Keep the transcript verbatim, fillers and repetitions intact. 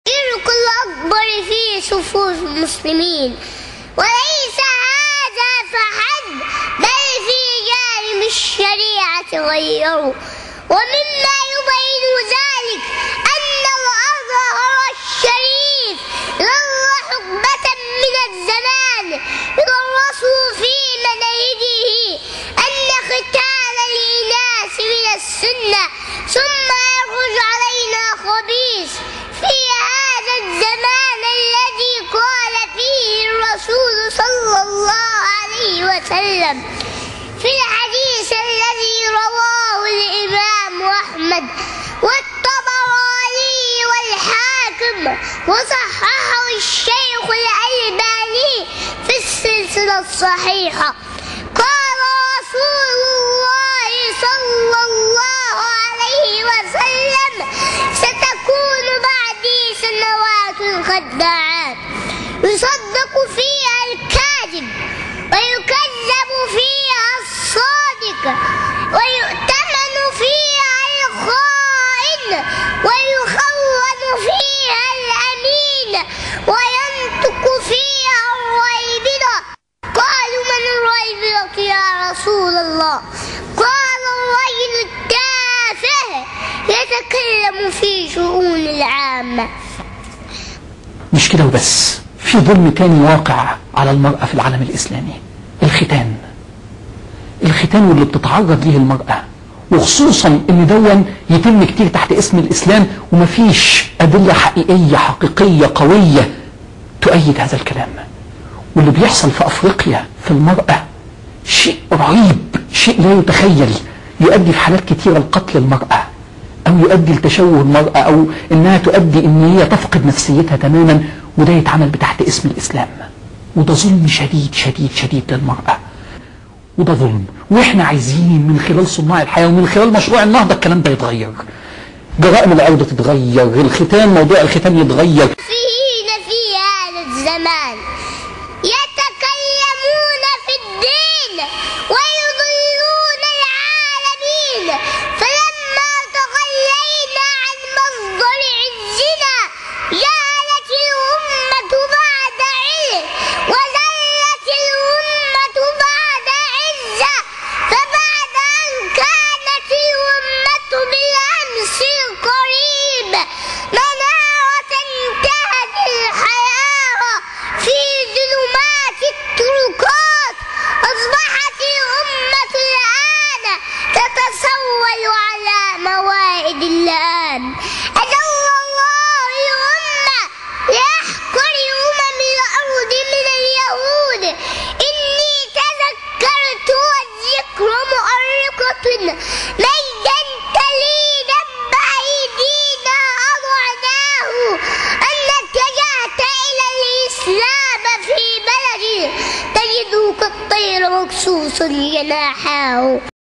الشرك الأكبر في صفوف المسلمين، وليس هذا فحسب بل في جانب الشريعة غيره. ومما يبين ذلك أن الأزهر الشريف ظل حقبة من الزمان يدرس في مناهجه أن ختان الإناث من السنة، ثم يخرج علينا خبيث في هذا الزمان الذي قال فيه الرسول صلى الله عليه وسلم في الحديث الذي رواه الإمام أحمد والطبراني والحاكم وصححه الشيخ الألباني في السلسلة الصحيحة. قال رسول الله صلى الله عليه وسلم: ستكون بعدي سنوات خداعات يصدق فيها الكاذب ويكذب فيها الصادق ويؤتمن فيها الخائن ويخون فيها الأمين وينطق فيها الريبضة. قالوا: من الريبضة يا رسول الله؟ قال: الرجل التافه يتكلم في شؤون العامة. مش كده وبس، في ظلم تاني واقع على المرأة في العالم الإسلامي، الختان. الختان واللي بتتعرض ليه المرأة، وخصوصا ان دون يتم كتير تحت اسم الإسلام ومفيش أدلة حقيقية حقيقية قوية تؤيد هذا الكلام. واللي بيحصل في أفريقيا في المرأة شيء رهيب، شيء لا يتخيل، يؤدي في حالات كتيرة لقتل المرأة، أو يؤدي لتشوه المرأة، أو إنها تؤدي إن هي تفقد نفسيتها تماما، وده يتعمل بتحت اسم الإسلام. وده ظلم شديد شديد شديد للمرأة، وده ظلم. وإحنا عايزين من خلال صناع الحياة ومن خلال مشروع النهضة الكلام ده يتغير، جرائم العرض تتغير، الختان، موضوع الختان يتغير. فيهين في هذا الزمان يتكلمون في الدين ويضلون العالمين، فلما تخلينا عن مصدر عزنا جعلت الأمة بعد علم وزلت الأمة بعد عزة، فبعد أن كانت الأمة بالأمس القريب منارة انتهت الحياة في ظلمات الطرقات، أصبحت الأمة الآن تتسول على موائد اللئام. أجل الله الأمة لأحقر أمم الأرض من اليهود. إني تذكرت والذكر مؤرقة ميدا تلينا بعيدينا أضعناه أن اتجهت إلى الإسلام في بلدي تجده كالطير مكسوس جناحاه.